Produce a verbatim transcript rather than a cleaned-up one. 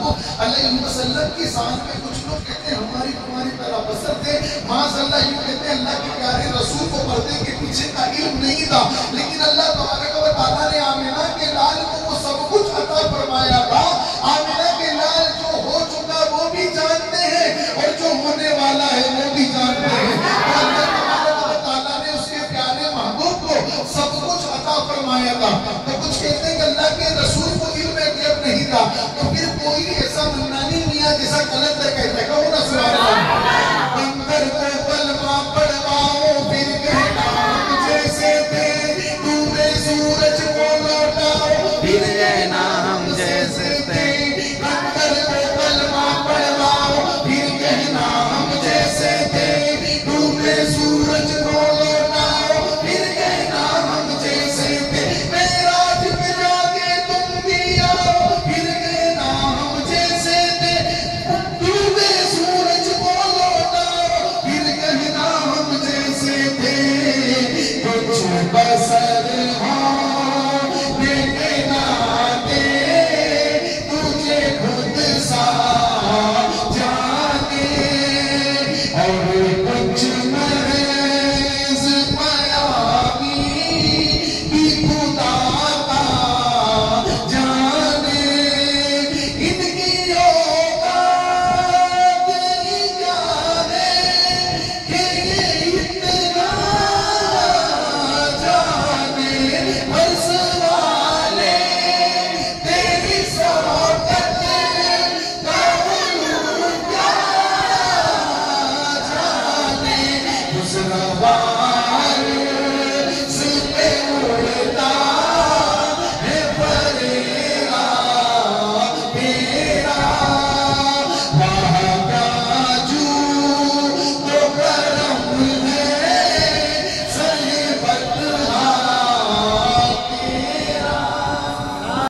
محبوب علیہ وسلم کی شان میں کچھ لوگ کہتے ہیں ہماری تمہاری طرح بسر تھے، معاذ اللہ یوں کہتے ہیں اللہ کے پیارے رسول کو پردے کے پیچھے کا علم نہیں تھا، لیکن اللہ تبارک و تعالیٰ نے آمنہ کے لال کو وہ سب کچھ عطا فرمایا تھا۔ آمنہ کے لال جو ہو چکا وہ بھی جانتے ہیں اور جو ہونے والا ہے وہ بھی جانتے ہیں۔ اللہ تبارک و تعالیٰ نے اس کے پیارے محبوب کو سب کچھ عطا فرمایا تھا۔ تو کچھ کہتے ہیں کہ اللہ کے رسول کو علم غیب نہیں تھا، تو پھر کوئی ایسا منانی میاں جیسا کلندر کہتا ہے، کہو نا سبحان اللہ۔ بندر کو کلمہ پڑھواؤ پھر کہنا ہم جیسے تھے، ڈوبے سورج کو لوٹاؤ پھر کہنا ہم جیسے تھے۔ بندر کو کلمہ پڑھواؤ پھر کہنا ہم جیسے تھے، ڈوبے سورج کو لوٹاؤ پھر کہنا ہم جیسے تھے۔ معراج پہ جا کے تم بھی آؤ پھر کہنا ہم جیسے تھے، ڈوبے سورج کو لوٹاؤ پھر کہنا ہم جیسے تھے۔ کچھ بسر ہوں دیکھنا دے تجھے خود سا جانے، اور کچھ محض پیامی بھی خدا کا جانے۔ ان کی اوقات ہی کیا ہے کہ یہ اتنا جانے، بس والے تیری صحبت کا علوم کیا جانے۔ خسروا